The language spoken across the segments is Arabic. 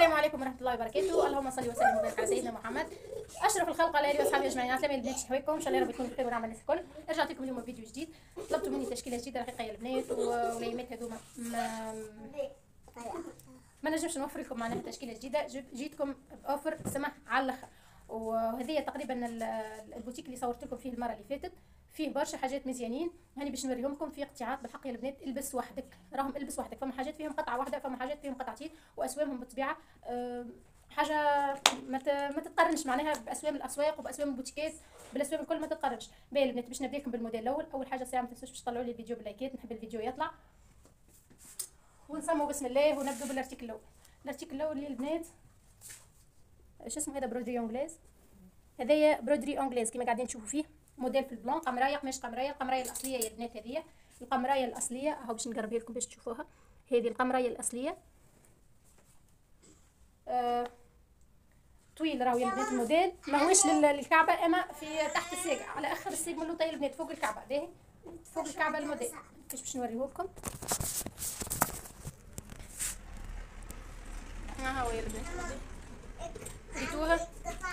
السلام عليكم ورحمه الله وبركاته. اللهم صل وسلم وبارك على سيدنا محمد اشرف الخلق على اله واصحابه اجمعين. عسلامة البنات، شحويكم؟ ان شاء الله ربي يكون بخير ونعم الناس الكل. رجعت لكم اليوم فيديو جديد. طلبتوا مني تشكيله جديده رقيقه يا البنات، والايامات هذوما ما نجمش نوفر لكم معناها تشكيله جديده. جيتكم باوفر سمح على الاخر. وهذه تقريبا البوتيك اللي صورت لكم فيه المره اللي فاتت، فيه برشا حاجات مزيانين. هاني باش نوريهم لكم في قطعات بالحق يا البنات. البس وحدك، راهم البس وحدك. فما حاجات فيهم قطعه واحده، فما حاجات فيهم قطعتين، واسوامهم بالطبيعه حاجه ما تتقارنش معناها باسوام الاسواق وباسوام البوتيكات، بالاسوام الكل ما تتقارنش. باهي البنات، باش نبدا لكم بالموديل الاول. اول حاجه ساعه ما تنسوش باش تطلعوا لي الفيديو باللايكات، نحب الفيديو يطلع. ونسموا بسم الله ونبداو بالارتيكل الاول. الارتيكل الاول للبنات شو اسمه هذا؟ برودري انجليز. هذايا برودري انجليز كما قاعدين تشوفوا فيه. موديل في البلون، قمرايه قماش قمرايه. القمرايه الاصليه يا البنات، هذه القمرايه الاصليه اهو باش نقربها لكم باش تشوفوها. هذه القمرايه الاصليه. طويل راهو يا البنات الموديل، ماهوش للكعبه، اما في تحت الساق على اخر الساق من اللوطه يا البنات، فوق الكعبه. باهي فوق الكعبه الموديل. باش نوريه لكم. ها هو يا البنات، ريتوها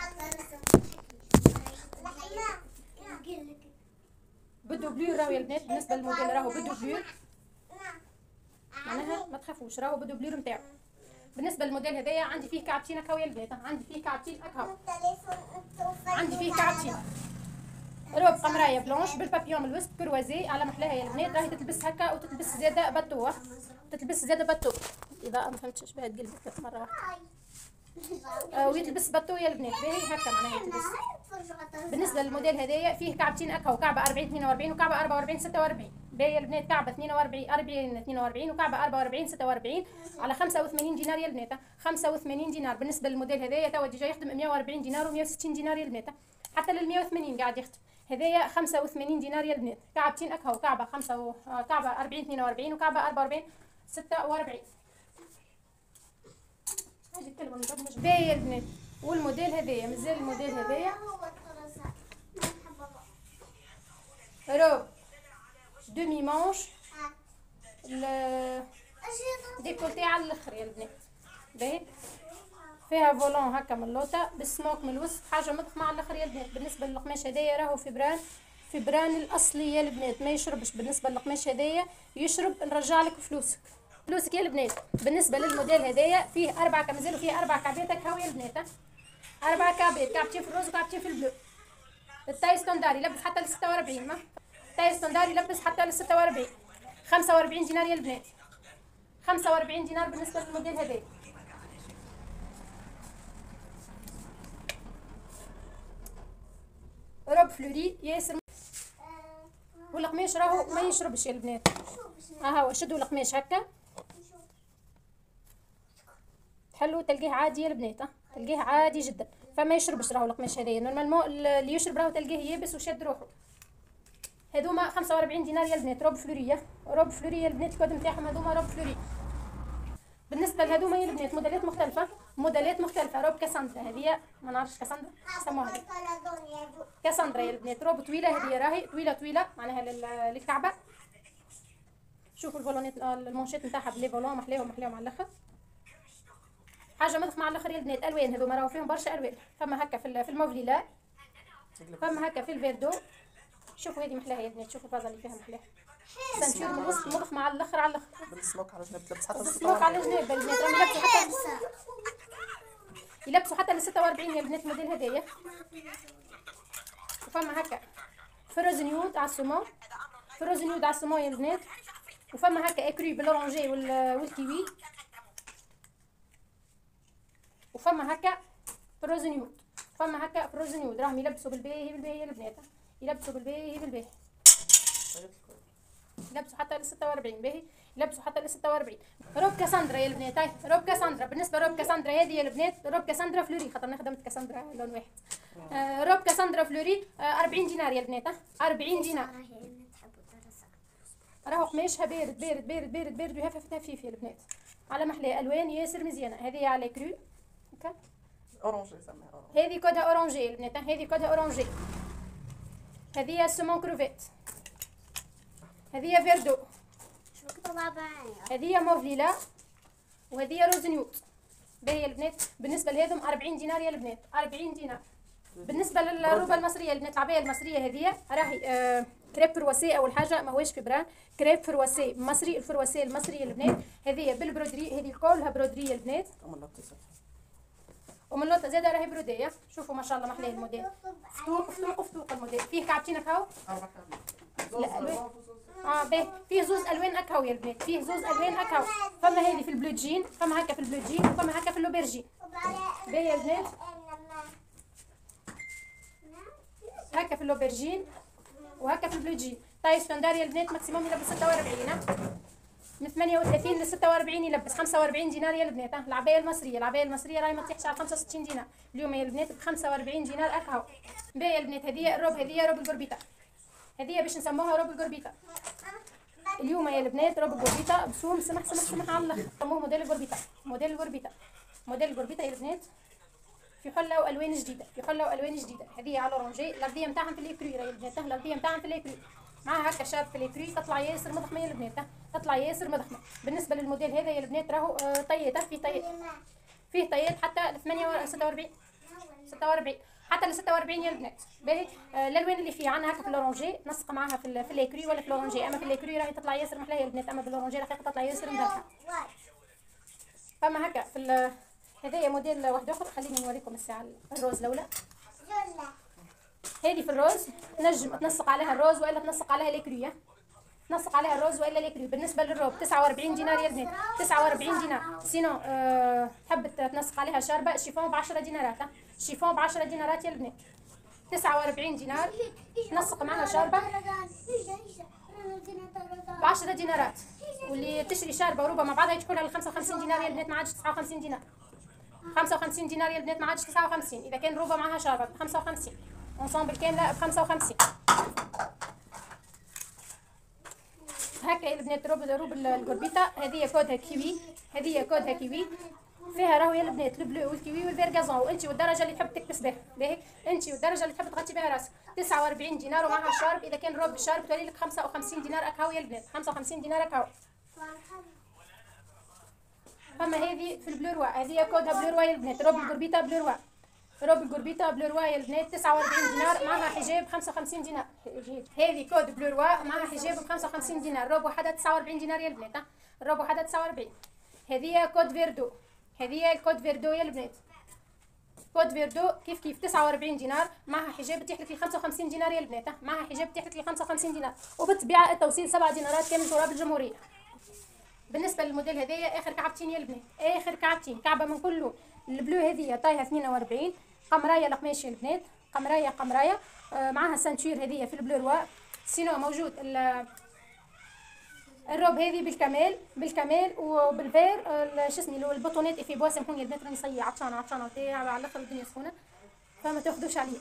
بالدوبلور راهو يا البنات. بالنسبه للموديل راهو بالدوبلور، معناها ما تخافوش راهو بالدوبلور نتاعو. بالنسبه للموديل هذايا عندي فيه كعبتين هكا يا البنات، عندي فيه كعبتين هكا، عندي فيه كعبتين. روب قمرايه بلونش بالبابيون من الوسط كروازي على محلاها يا البنات. راهي تتلبس هكا وتتلبس زاده باتو، تتلبس زاده باتو. اذا ما فهمتش بها تقلبت مره واحده. ويتلبس باتو يا البنات. باهي هكا معناها يتلبس. بالنسبه للموديل هذايا فيه كعبتين هكا، وكعبه 40 42 وكعبه 44 46. باهي يا البنات، كعبه 42 40 42 وكعبه 44 46 على 85 دينار يا البنات. 85 دينار. بالنسبه للموديل هذايا توا ديجا يخدم 140 دينار و160 دينار يا البنات، حتى لل 180 قاعد يخدم. هذايا 85 دينار يا البنات. كعبتين هكا، وكعبه كعبه 40 42 وكعبه 44 46. باهي يا البنات، والموديل هذايا مازال الموديل هذايا روب دومي مانش ديكولتي على الاخر يا البنات. باهي فيها فولون هكا من اللوطه بالسموك من الوسط، حاجه مضخمه على الاخر يا البنات. بالنسبه للقماش هذايا راهو فبران الاصلي يا البنات، ما يشربش. بالنسبه للقماش هذايا يشرب، نرجع لك فلوسك يا البنات. بالنسبه للموديل هذايا فيه 4 كمازال، وفيه 4 كعبات هكا يا البنات. 4 كعبات، كعبتين في الروز وكعبتين في البلو. التاي ستاندار يلبس حتى ل 46. ما التاي ستاندار يلبس حتى ل 46. 45 دينار يا البنات. 45 دينار بالنسبه للموديل هذايا. روب فلوري ياسر. والقماش راهو ما يشربش يا البنات. ها هو شدوا القماش هكا حلو، تلقيه عادي يا البنات. تلقيه عادي جدا، فما يشربش راهو القماش هذايا. نورمالمون اللي يشرب راهو تلقيه يابس وشاد روحه. هذوما 45 دينار يا البنات. روب فلوريه، روب فلوريه البنات. الكود نتاعهم هذوما روب فلوري. بالنسبه لهذوما يا البنات موديلات مختلفه، موديلات مختلفه. روب كاساندرا، هذه ما نعرفش كاساندرا يسموها كاساندرا يا البنات. روب طويله، هذه راهي طويله معناها للكعبه. شوفوا الفولونات المونشيت نتاعها بلي فولون محلاهم على الاخر، حاجه مضخمه على الاخر يا البنات. الوان هذوما راهو فيهم برشا الوان. فما هكا في الموفليلا، فما هكا في الفيردو. شوفوا هذه محلاها يا البنات، شوفوا الفازه اللي فيها محلاها. سانتور من الوسط مضخمه على الاخر بالسموك على جنب. تلبس حتى السموك على جنب البنات. راهم يلبسوا حتى ل 46 يا البنات الموديل هذايا. وفما هكا فروز نيود على السمو، فروز نيود على السمو يا البنات. وفما هكا اكري بالاورانجي والكيوي. وفما هكا فروز نيود، فما هكا فروز نيود. راهم يلبسوا بالباهي يا البنات، يلبسوا بالباهي. يلبسوا حتى ل 46. باهي يلبسوا حتى ل 46. روب كاساندرا يا البنات. هاي روب كاساندرا. بالنسبه لروب كاساندرا هذه يا البنات روب كاساندرا فلوري، خاطر انا خدمت كاساندرا لون واحد. روب كاساندرا فلوري 40 دينار يا البنات. 40 دينار. راهو قماشها بارد ويهفف هفيف يا البنات، على محلاه. الوان ياسر مزيانه. هذه على كرو هكا اورانجي يسميها. هذه كودها اورانجي البنات. هذه كودها اورانجي. هذه سمون كروفيت. هذه فيردو. هذه موفليلا. وهذه روز نيوت. باهي البنات. بالنسبه لهذم 40 دينار يا البنات، 40 دينار. بالنسبه للروبه المصريه البنات، العبايه المصريه هذه راهي كريب فرواسي. اول حاجه ماهوش فبران، كريب فرواسي مصري. الفرواسي المصري البنات هذه بالبرودري، هذه كلها برودري البنات. ومن لوطه زاده راهي بروديه. شوفوا ما شاء الله محلاه الموديل، فتوق فتوق فتوق الموديل. فيه كعبتين هكاو. لا باهي فيه زوز الوان هكاو يا البنات، فيه زوز الوان هكاو. فما هذه في البلو جين، فما هكا في البلو جين، وفما هكا في اللوبرجين. باهي يا البنات هكا في اللوبرجين وهكا في البلو جين. طاي ستاندار يا البنات ماكسيموم يلبس 46 من 38 ل 46 يلبس 45 دينار يا البنات. العبايه المصريه، العبايه المصريه راهي ما تطيحش على 65 دينار اليوم يا البنات ب 45 دينار اكاو. باهي يا البنات هذه الروب، هذه روب القربيطه، هذه باش نسموها روب القربيطه اليوم يا البنات. روب القربيطه بسوم سمح سمح سمح على الاخر، سموه موديل القربيطه. موديل القربيطه، موديل القربيطه يا البنات في حله والوان جديده، في حله والوان جديده. هذه على اورانجي، الارضيه نتاعها في اليكري يا البنات، الارضيه نتاعها في اليكري معها هكا شاب في اليكري، تطلع ياسر مضخمه يا البنات، تطلع ياسر مضخمه. بالنسبه للموديل هذا يا البنات راهو طيته، فيه طيات، فيه طيات حتى ل 46 حتى ل 46 يا البنات. باهي الالوان اللي فيه عندنا هكا في الاورانجي نسق معاها في اليكري ولا في الاورانجي. اما في اليكري راهي تطلع ياسر محلاها يا البنات، اما في الاورانجي راهي تطلع ياسر مدرحه. فما هكا في هذايا موديل واحد اخر. خليني نوريكم الساعه الروز الاولى. هذه في الروز تنجم تنسق عليها الروز والا تنسق عليها ليكريه، تنسق عليها الروز والا ليكري. بالنسبه للروب 49 دينار يا البنات، 49 دينار. سينو تحب تنسق عليها شاربه شيفون ب 10 دينارات، شيفون ب 10 دينارات يا البنات. 49 دينار تنسق معها شاربه ب 10 دينارات. واللي تشري شاربه وروبه مع بعضها يدخلها ل 55 دينار يا البنات، ما عادش 59 دينار. 55 دينار يا البنات، ما عادش 59 اذا كان روبه معها شاربه ب 55. انصامبل كامله ب 55. هكا يا البنات روب القربيطه. هذه كودها كيوي، هذه كودها كيوي. فيها راهو يا البنات البلو والكيوي والفيرغازون، وانت والدرجه اللي تحب تكبس بها. باهي انت والدرجه اللي تحب تغطي بها راسك. 49 دينار ومعها شارب. اذا كان روب بالشارب تولي لك 55 دينار اكاو يا البنات، 55 دينار اكاو. فما هذه في البلو روا، هذه كودها بلو روا يا البنات، روب القربيطه بلو روا، روب القربيطه بلو روا يا البنات. 49 دينار معها حجاب 55 دينار. هذه كود بلو روا معها حجاب ب 55 دينار. روب وحدها 49 دينار يا البنات، الروب وحدها 49. هذه كود فيردو، هذه الكود فيردو يا البنات، كود فيردو كيف كيف 49 دينار معها حجاب تحلك لي 55 دينار يا البنات، معها حجاب تحلك لي 55 دينار. وبالطبيعه التوصيل 7 دينارات كامل تراب الجمهوريه. بالنسبه للموديل هذايا اخر كعبتين يا البنات، اخر كعبتين، كعبه من كل لون. البلو هذه طايها 42 قمرايه القماش يا البنات، قمرايه قمرايه معها سانتور هذه في البلو روا. سينو موجود الروب هذه بالكمال، بالكمال وبالفير شو اسمي اللي هو البطونات في بوا. سامحوني يا البنات راني صيا عطشانه عطشانه على الاخر الدنيا سخونه فما تاخذوش عليا.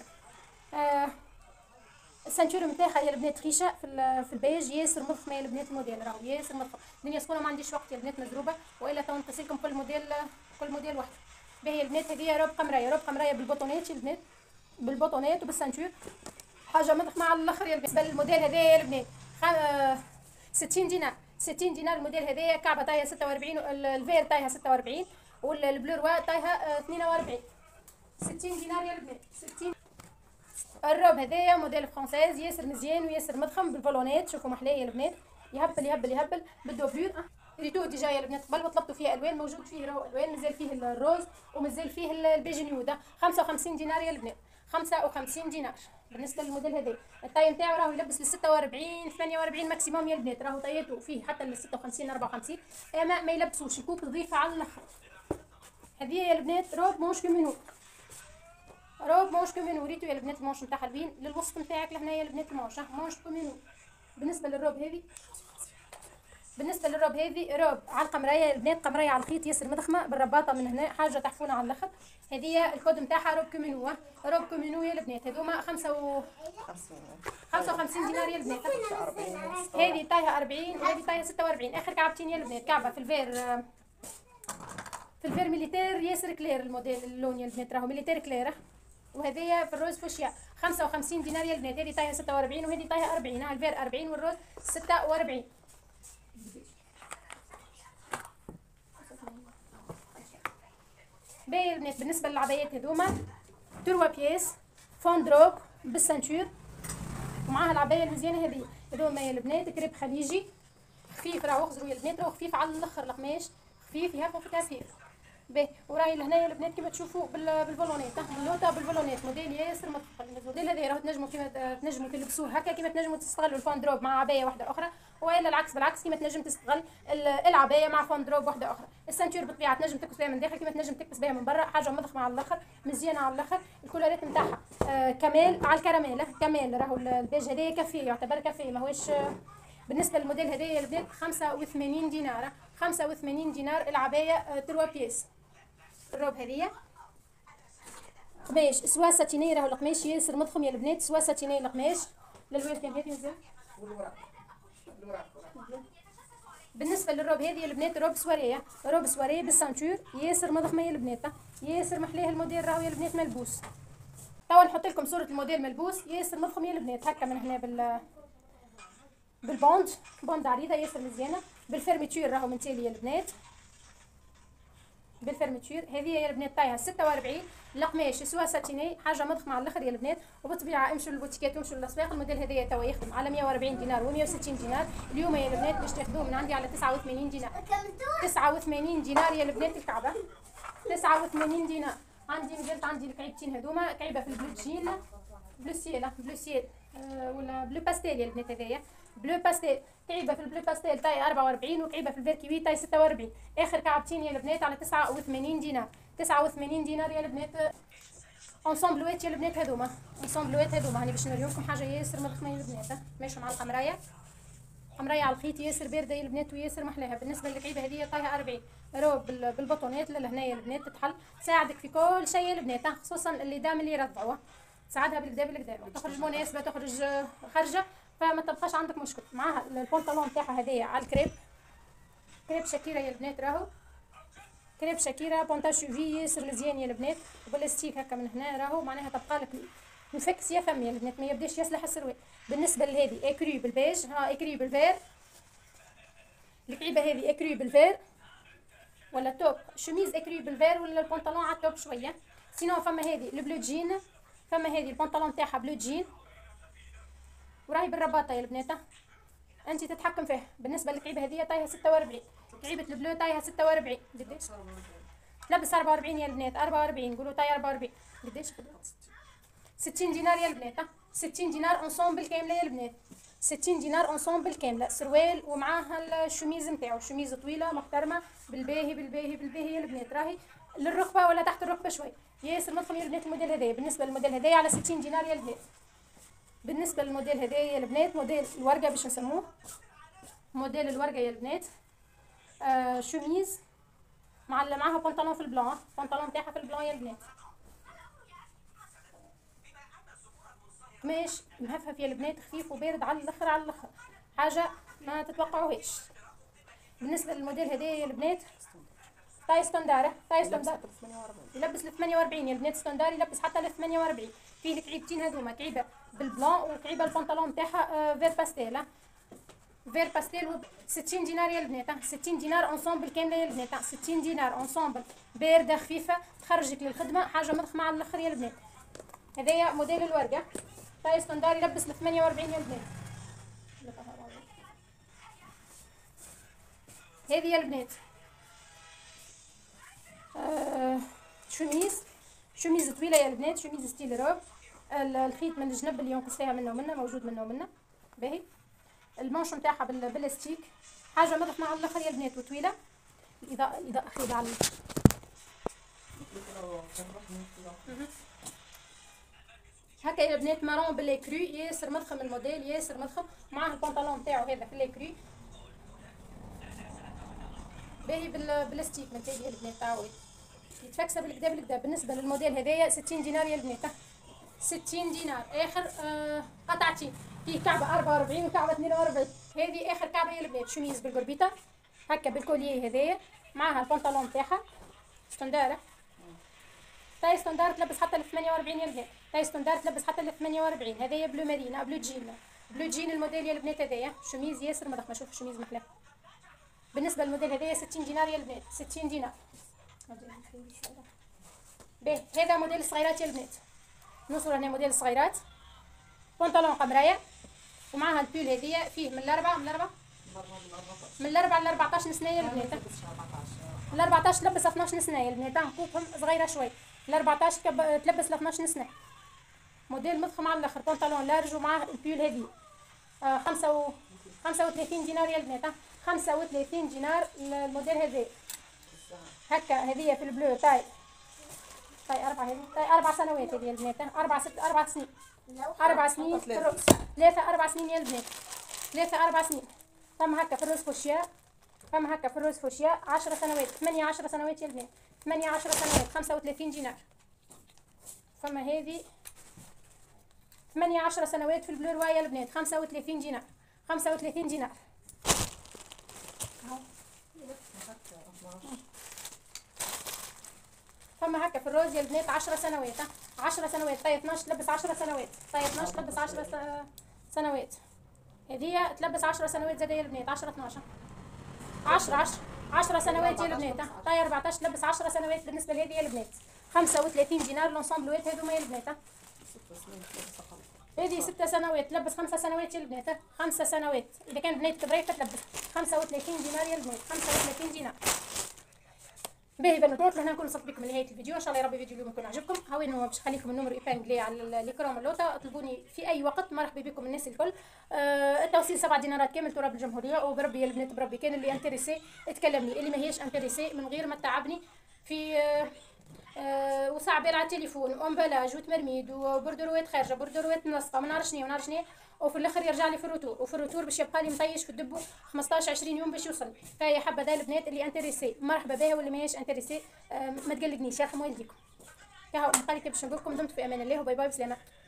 السانتور نتاعها يا البنات خيشه في البيج ياسر مضخمه يا البنات. الموديل راهو ياسر مضخم. الدنيا سخونه ما عنديش وقت يا البنات مزروبه والا تو نقص لكم كل موديل واحد. باهي يا البنات هذه روب قمرايه، روب قمرايه بالبطونات يا البنات، بالبطونات وبالسانتور حاجه مضخمه على الاخر يا البنات. الموديل هذايا يا البنات 60 دينار، 60 دينار. الموديل هذايا كعبه طايها 46 الفير طايها 46 والبلو روا طايها 42. 60 دينار يا البنات 60. الروب هذايا موديل فرونسيز ياسر مزيان وياسر مضخم بالبالونات. شوفوا محلاه يا البنات، يهبل يهبل يهبل بالدوبلور. ريتو ديجا يا البنات قبل وطلبتوا فيه الوان، موجود فيه راهو الوان، مازال فيه الروز ومازال فيه البيج نيودا. 55 دينار يا البنات، 55 دينار. بالنسبه للموديل هذا الطاي نتاعو راهو يلبس ل 46 48 ماكسيموم يا البنات، راهو طياته فيه حتى ل 56 54 اما ما يلبسوش الكوب نظيفه على الاخر. هذه يا البنات روب مونش كومينو، روب مونش كومينو. ريتو يا البنات المونش نتاعها الوين للوسط نتاعك لهنا يا البنات المونش مونش كومينو. بالنسبه للروب هذه، بالنسبه للروب هذه روب على القمرايه يا البنات، قمرايه على الخيط ياسر مضخمه بالرباطه من هنا حاجه تحفونه على الاخر. هذه الكود نتاعها روب كومينو، روب كومينو يا البنات. هذوما 55 دينار يا البنات. هذه طايها 40 وهذه طايها 46. اخر كعبتين يا البنات، كعبه في الفير، في الفير ميليتير ياسر كلير الموديل اللون يا البنات، راهو ميليتير كلير. وهذه في الروز فوشيا 55 دينار يا البنات. هذه طايها 46 وهذه طايها 40. الفير 40 والروز 46. باهي البنات بالنسبه للعبايات هذوما 3 بياس فون دروب بالسانتور، ومعاها العبايه المزيانه هذه. هذوما يا البنات كريب خليجي خفيف، راهو خزروا يا البنات، راهو خفيف على الاخر القماش، خفيف يهفف خفيف. باهي وراهي لهنايا البنات كيما تشوفوا بالفولونيت، اللوطه بالفولونيت، موديل ياسر متقبل. الموديل هذا راهو تنجموا كيما تنجموا تلبسوه هكا، كيما تنجموا تستغلوا الفون دروب مع عبايه واحده اخرى، والا العكس بالعكس كيما تنجم تستغل العبايه مع فون دروب واحده اخرى. السانتور بالطبيعه تنجم تلبس بها من داخل كيما تنجم تلبس بها من برا، حاجه مضخمه على الاخر، مزيانه على الاخر. الكولورات نتاعها كمال على الكراميل، كمال راهو البيج هذايا كافيه، يعتبر كافيه ماهوش. بالنسبه للموديل هذايا البنات 85 دينار، 85 دينار العبايه 3 بيس. الروب هذيا قماش سوا ساتيني، راهو القماش ياسر مضخم يا البنات، سوا ساتيني القماش للوالدين. هذه مزيان. بالنسبه للروب هذه البنات روب سواريه، روب سواريه بالسانتور ياسر مضخمه يا البنات، ياسر محلاه الموديل، راهو يا البنات ملبوس. توا نحط لكم صوره الموديل ملبوس ياسر مضخم يا البنات، هكا من هنا بالبوند، بوند عريضه ياسر مزيانه، بالفيرميتور راهو من تالي يا البنات، بالفيرميتور. هذه يا البنات طايها 46، القماش سوا ساتيني، حاجه مضخمه على الاخر يا البنات. وبالطبيعه امشوا للبوتيكات وامشوا للاسواق، الموديل هذايا توا يخدم على 140 دينار و160 دينار. اليوم يا البنات باش تاخذوه من عندي على 89 دينار. 89 دينار يا البنات الكعبه، 89 دينار. عندي مازالت عندي الكعيبتين هذوما، كعيبه في البلو جين، بلو سيل، بلو سيل ولا بلو باستيل يا البنات، هذايا بلو باستيل، كعيبه في البلو باستيل تاي 44 وكعيبه في الفيركيوي تاي 46. اخر كعبتين يا البنات على 89 دينار، 89 دينار يا البنات. انصومبلوات يا البنات هذوما، انصومبلوات هذوما هاني باش نوريوكم حاجه ياسر مضخمه يا البنات، ماشيه مع القمرايه، قمرايه على الخيط ياسر بارده يا البنات وياسر محلاها. بالنسبه للكعيبه هذه طايها 40 روب بالبطونات لهنا يا البنات، تتحل تساعدك في كل شيء يا البنات، خصوصا اللي دام اللي يرضعوها تساعدها بالكدا بالكدا، تخرج مناسبه تخرج خارجه فما تبقاش عندك مشكل. معاها البنطلون تاعها هذايا على الكريب، كريب شاكيرا يا البنات، راهو كريب شاكيرا بونتا شوفي ياسر مزيان يا البنات، وبلاستيك هكا من هنا راهو، معناها تبقى لك مفكس يا فم يا البنات، ما يبداش يصلح السروال. بالنسبه لهذه اكري بالبيج، ها اكري بالفير، الكعيبه هذه اكري بالفير ولا توب شميز اكري بالفير، ولا البنطلون على التوب شويه. سينو فما هذه البلو جين، فما هذه البنطلون تاعها بلو جين وراهي بالرباطه يا البنات، انت تتحكم فيها. بالنسبه للكعيبه هذه طايها 46، كعيبه البلو طايها 46. قداش تلبس 44 يا البنات، 44 نقولوا طاي 44. قداش 60 دينار يا البنات، 60 دينار انصومبل كامله يا البنات، 60 دينار انصومبل كامله، سروال ومعاها الشميز نتاعو، شميز طويله محترمه بالباهي بالباهي بالباهي يا البنات، راهي للركبه ولا تحت الركبه شوي، ياسر مضخم يا البنات الموديل هذايا. بالنسبه للموديل هذايا على 60 دينار يا البنات. بالنسبه للموديل هذايا يا البنات موديل الورقه باش نسموه، موديل الورقه يا البنات، شميز معاها بنطلون في البلون، بنطلون تاعها في البلون يا البنات، قماش مهفهف يا البنات، خفيف وبارد على الاخر على الاخر، حاجه ما تتوقعوهاش. بالنسبه للموديل هذايا يا البنات طاي ستاندار، طاي ستاندار يلبس ل 48 يا البنات، ستاندار يلبس حتى ل 48. فيه الكعيبتين هذوما، كعيبه بالبلون وكعيبه البنطلون تاعها فير باستيل، فير باستيل 60 دينار يا البنات، 60 دينار انصومبل كامله يا البنات، 60 دينار انصومبل بارده خفيفه تخرجك للخدمه، حاجه مضخمه على الاخر يا البنات. هذايا موديل الورقه طاي ستاندار يلبس ل 48 يا البنات. هذه يا البنات شميز طويله يا البنات، شميز ستيل روب، الخيط من الجنب اللي ينقص فيها منه ومنه، موجود منه ومنه باهي. المونش نتاعها بالبلاستيك، حاجه مضخمه على الاخر يا البنات وطويله. الاضاءه خيبه على هكا يا البنات، مارون بالكري ياسر مضخم الموديل، ياسر مضخم. معاه البنطلون تاعو هذا في الكري باهي بالبلاستيك من تالي يا البنات، تاعو يتفكسه بالكدا بالكدا. بالنسبه للموديل هذايا 60 دينار يا البنات، 60 دينار. اخر قطعتين، فيه كعبه 44 وكعبه 42. هذه اخر كعبه يا البنات، شميز بالقربيطه هكا بالكوليه هذايا، معاها البنطلون تاعها ستاندار، تاي ستاندار تلبس حتى ل 48 يا البنات، تاي ستاندار تلبس حتى ل 48. هذايا بلو مارينا، بلو جين، بلو جين الموديل يا البنات هذايا، شميز ياسر مضخمه، شوفوا الشميز محلاه. بالنسبه للموديل هذايا 60 دينار يا البنات، 60 دينار. به هذا موديل الصغيرات يا البنات. نوصلوا هنا موديل الصغيرات، بنطلون قمرايه ومعها البول هذيا فيه من الاربعه ل 14 سنه يا البنات. ال 14 تلبس 12 سنه يا البنات، نقوكم صغيره شوي. ال 14 تلبس ل 12 سنه. موديل مضخم على الاخر، بنطلون لارج ومعاه البول هذي 35 دينار يا البنات. 35 دينار الموديل هذا هكا. هذه في البلو تاي 4 هذه تاي 4 سنوات هذه يا البنات. 4 سنين 4 سنين 4 سنين يا البنات. 4 سنين. فما هكا في الروز فوشيا، فما هكا في الروز فوشيا 10 سنوات 10 سنوات يا البنات. 10 سنوات 35 دينار. فما هذه 10 سنوات في البلو رواية يا البنات 35 دينار. 35 دينار. فما هكا في الروز يا البنات 10 سنوات. 10 سنوات طاي 12 تلبس 10 سنوات. طاي 12 تلبس 10 سنوات. هذه تلبس 10 سنوات زاده يا البنات. 10 12 10 سنوات يا البنات. طاي 14 تلبس 10 سنوات. بالنسبه لهذه يا البنات 35 دينار لونسومبلوات هذوما يا البنات. هذه 6 سنوات تلبس 5 سنوات يا البنات. 5 سنوات اذا كان بنات كبريت تلبس 35 دينار يا البنات. 35 دينار. باهي بنات، هنا نكون وصلت بكم لنهايه الفيديو. ان شاء الله يا ربي الفيديو اليوم يكون عجبكم. هاوينو باش نخليكم النمر ايبانجلي على الاكرام اللوطه، اطلبوني في اي وقت. مرحبا بكم الناس الكل. التوصيل 7 دينارات كامل تراب الجمهوريه. وبربي يا البنات بربي كان اللي انتريسي تكلمني، اللي ما هيش انتريسي من غير ما تعبني في وصعبير على التليفون وامبلاج وتمرميد وبردروات خارجه بردروات منصفه ما نعرفش شنو وفي الاخر يرجع لي في الروتور. وفي الروتور باش يبقى لي مطيش في الدبو 15 20 يوم باش يوصل. فهي حبه البنات اللي انتريسي مرحبا بها، واللي ماهيش انتريسي ما تقلقنيش يرحم والديكم. يا هو مقالي باش نقول لكم دمتم في امان الله وباي باي بسلامه.